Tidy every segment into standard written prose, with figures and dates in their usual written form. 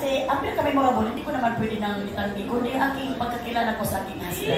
Kasi ang pinaka-memorable, hindi ko naman pwede nang itanggi, kundi ang aking pagkakilala ko sa aking husband.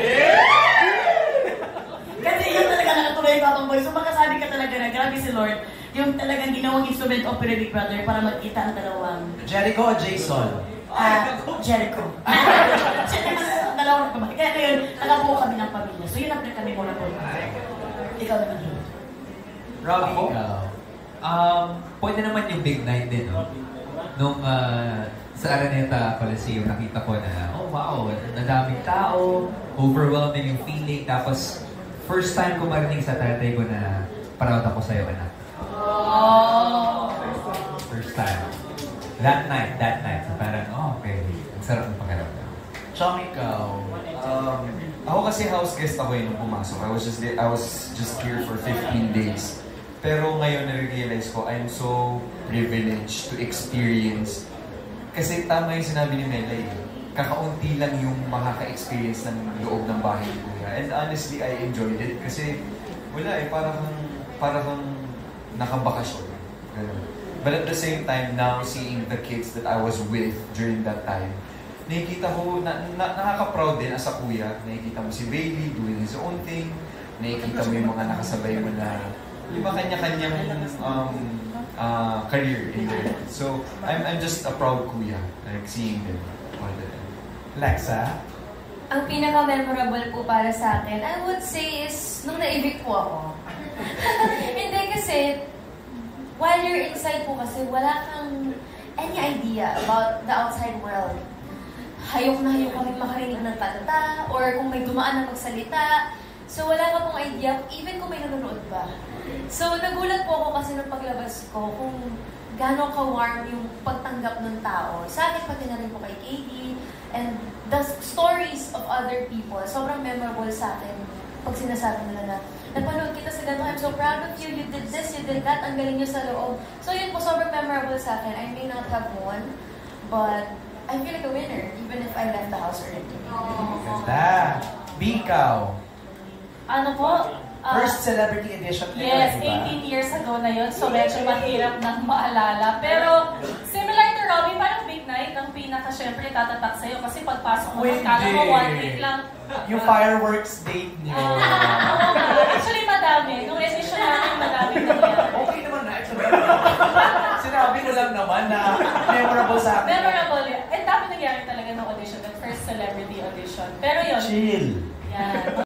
Kasi yun talaga nakatuloy ko atong boy. So makasabi ka talaga na grabe si Lord, yung talagang ginawang instrument of Big Brother para magkita ang dalawang... Jericho o Jason? Jericho. Siya naman ang dalawang nagpamaki. Kaya ngayon, nakabuo kami ng pamilya. So yun ang pinaka-memorable. Ikaw naman yun. Robbie, ikaw? Pwede naman yung big night din, no? Nung sa Araneta Coliseum, nakita ko na, oh wow, nadaming tao, overwhelming yung feeling, tapos first time ko marinig sa tatay ko na proud ako sa'yo, anak. Oh! First time. That night, so parang, oh okay, ang sarap ng pagkaramdam. Chong, ikaw? Ako kasi house guest ako nung pumasok. I was just here for 15 days. Pero ngayon na-realize ko, I'm so privileged to experience. Kasi tama yung sinabi ni Melay, kakaunti lang yung makaka-experience ng loob ng bahay ni Kuya. And honestly, I enjoyed it kasi wala para kang nakabakasyon. But at the same time, now seeing the kids that I was with during that time, nakikita ko, nakaka-proud din as a kuya. Nakikita mo si Bailey doing his own thing. Nakikita mo yung mga nakasabay mo na iba kanya-kanyang career in there. So, I'm just a proud kuya, like seeing them all the time. Lexa? Ang pinaka-memorable po para sa akin, I would say is nung na-evict po ako. Hindi kasi, while you're inside po kasi, wala kang any idea about the outside world. Hayok na hayok kami makarinig ng kanta, or kung may dumaan na magsalita. So wala ka pong idea, even kung may nanonood ba. So nagulat po ako kasi nung paglabas ko kung gano'ng ka-warm yung pagtanggap ng tao. Sa akin, pati na rin po kay Katie. And the stories of other people, sobrang memorable sa akin pag sinasabi nila na napanood kita sa gano'n, I'm so proud of you, you did this, you did that, ang galing nyo sa loob. So yun po, sobrang memorable sa akin. I may not have won, but I feel like a winner, even if I left the house early. Ganda! Bikaw? Ano po? First celebrity edition. Yes, 18 years ago na yun, so medyo mahirap nang maalala. Pero similar to Robbie, parang big night ang pinaka syempre tatatak sa'yo kasi pagpasok mo, kala mo 1 week lang. Yung fireworks date niyo. Actually, madami. Nung edition namin, madami nangyari. Okay naman na. Sinabi ko lang naman na memorable sa akin. Memorable yun. And dami nangyari talaga ng audition, the first celebrity audition. Pero yun. Chill. Yan.